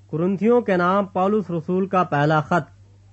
कुरिन्थियों के नाम पौलुस रसूल का पहला खत,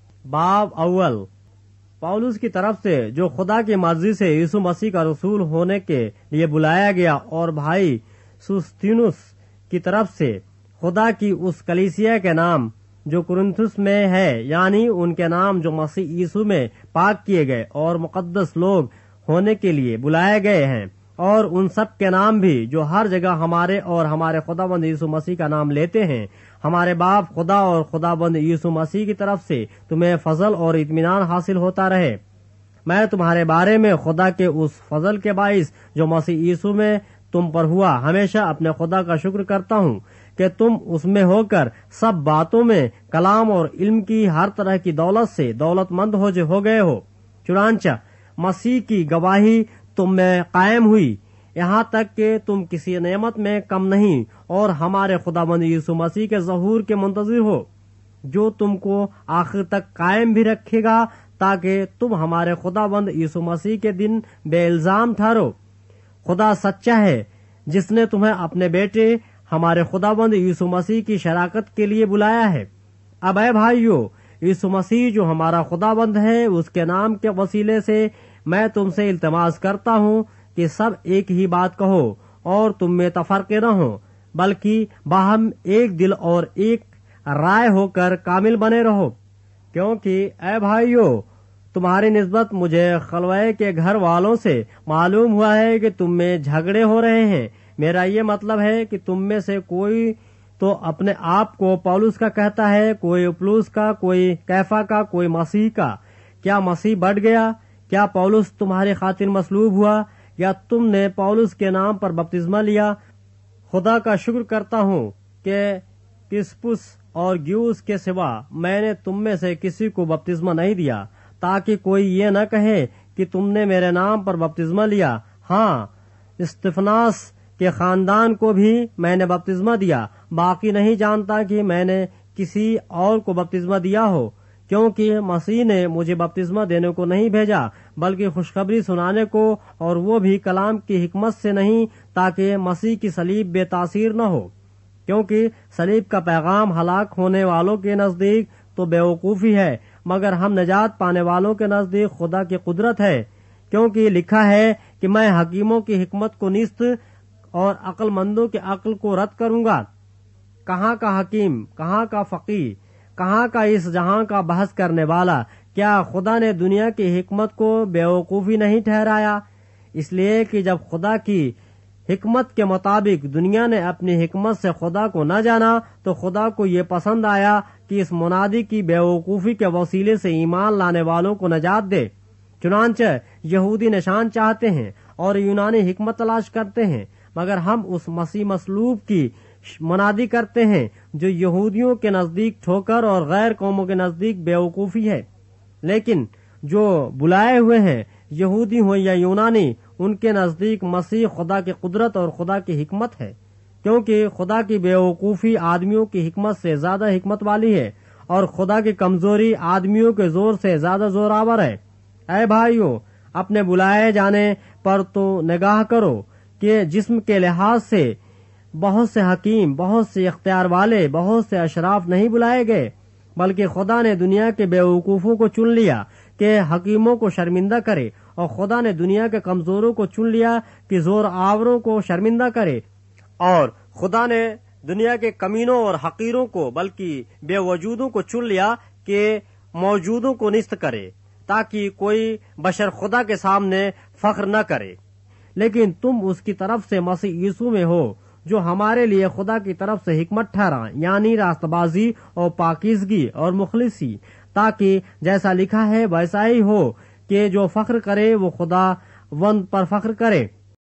बाब अव्वल। पौलुस की तरफ से, जो खुदा की मर्जी से यीशु मसीह का रसूल होने के लिए बुलाया गया, और भाई सुस्तीनुस की तरफ से खुदा की उस कलीसिया के नाम जो कुरिन्थुस में है, यानी उनके नाम जो मसीह यीशु में पाक किए गए और मुकद्दस लोग होने के लिए बुलाए गए हैं, और उन सब के नाम भी जो हर जगह हमारे और हमारे खुदाबंद यीशु मसीह का नाम लेते हैं। हमारे बाप खुदा और खुदाबंद यीशु मसीह की तरफ से तुम्हें फजल और इत्मीनान हासिल होता रहे। मैं तुम्हारे बारे में खुदा के उस फजल के बाइस जो मसीह यीशु में तुम पर हुआ, हमेशा अपने खुदा का शुक्र करता हूँ कि तुम उसमें होकर सब बातों में कलाम और इल्म की हर तरह की दौलत से दौलतमंद हो गए हो। चुनांचा मसीह की गवाही तुम में कायम हुई, यहाँ तक कि तुम किसी नेमत में कम नहीं, और हमारे खुदाबंद यीशु मसीह के ज़हूर के मुंतज़िर हो, जो तुमको आखिर तक कायम भी रखेगा, ताकि तुम हमारे खुदाबंद यीशु मसीह के दिन बेइल्जाम ठहरो। खुदा सच्चा है, जिसने तुम्हें अपने बेटे हमारे खुदाबंद यीशु मसीह की शराकत के लिए बुलाया है। अब ऐ भाइयों, यीशु मसीह जो हमारा खुदाबंद है, उसके नाम के वसीले से मैं तुमसे इल्तिमास करता हूँ कि सब एक ही बात कहो और तुम में तफरके न हो, बल्कि बाहम एक दिल और एक राय होकर कामिल बने रहो। क्योंकि ऐ भाइयों, तुम्हारी निस्बत मुझे खलवे के घर वालों से मालूम हुआ है कि तुम में झगड़े हो रहे हैं। मेरा ये मतलब है कि तुम में से कोई तो अपने आप को पौलुस का कहता है, कोई अपुल्लोस का, कोई कैफा का, कोई मसीह का। क्या मसीह बढ़ गया? क्या पौलुस तुम्हारी खातिर मसलूब हुआ, या तुमने पौलुस के नाम पर बपतिस्मा लिया? खुदा का शुक्र करता हूँ कि क्रिस्पुस और ग्यूस के सिवा मैंने तुम में से किसी को बपतिस्मा नहीं दिया, ताकि कोई ये न कहे कि तुमने मेरे नाम पर बपतिस्मा लिया। हाँ, स्तिफनास के खानदान को भी मैंने बपतिस्मा दिया, बाकी नहीं जानता कि मैंने किसी और को बपतिस्मा दिया हो, क्योंकि मसीह ने मुझे बपतिस्मा देने को नहीं भेजा, बल्कि खुशखबरी सुनाने को, और वो भी कलाम की हिकमत से नहीं, ताकि मसीह की सलीब बेतासीर न हो। क्योंकि सलीब का पैगाम हलाक होने वालों के नजदीक तो बेवकूफी है, मगर हम निजात पाने वालों के नजदीक खुदा की कुदरत है। क्योंकि लिखा है कि मैं हकीमों की हिकमत को निस्त और अक्लमंदों के अक्ल को रद्द करूंगा। कहाँ का हकीम, कहाँ का फकीह, कहाँ का इस जहां का बहस करने वाला? क्या खुदा ने दुनिया की हिकमत को बेवकूफी नहीं ठहराया? इसलिए कि जब खुदा की हिकमत के मुताबिक दुनिया ने अपनी हिकमत से खुदा को न जाना, तो खुदा को ये पसंद आया कि इस मुनादी की बेवकूफी के वसीले से ईमान लाने वालों को नजात दे। चुनांचे यहूदी निशान चाहते हैं और यूनानी हिकमत तलाश करते हैं, मगर हम उस मसीह मसलूब की मुनादी करते हैं, जो यहूदियों के नजदीक ठोकर और गैर कौमों के नजदीक बेवकूफी है। लेकिन जो बुलाए हुए हैं, यहूदी हो या यूनानी, उनके नजदीक मसीह खुदा की कुदरत और खुदा की हिकमत है। क्योंकि खुदा की बेवकूफी आदमियों की हिकमत से ज्यादा हिकमत वाली है, और खुदा की कमजोरी आदमियों के जोर से ज्यादा जोरावर है। ऐ भाइयों, अपने बुलाए जाने पर तो निगाह करो कि जिस्म के लिहाज से बहुत से हकीम, बहुत से इख्तियार वाले, बहुत से अशराफ नहीं बुलाए गए, बल्कि खुदा ने दुनिया के बेवकूफों को चुन लिया कि हकीमों को शर्मिंदा करे, और खुदा ने दुनिया के कमजोरों को चुन लिया कि जोर आवरों को शर्मिंदा करे, और खुदा ने दुनिया के कमीनों और हकीरों को, बल्कि बेवजूदों को चुन लिया कि मौजूदों को निस्त करे, ताकि कोई बशर खुदा के सामने फख्र न करे। लेकिन तुम उसकी तरफ से मसीह यीशु में हो, जो हमारे लिए खुदा की तरफ से हिकमत ठहरा, यानी रास्तबाजी और पाकीज़गी और मुखलिसी, ताकि जैसा लिखा है वैसा ही हो कि जो फख्र करे वो खुदा वंद पर फख्र करे।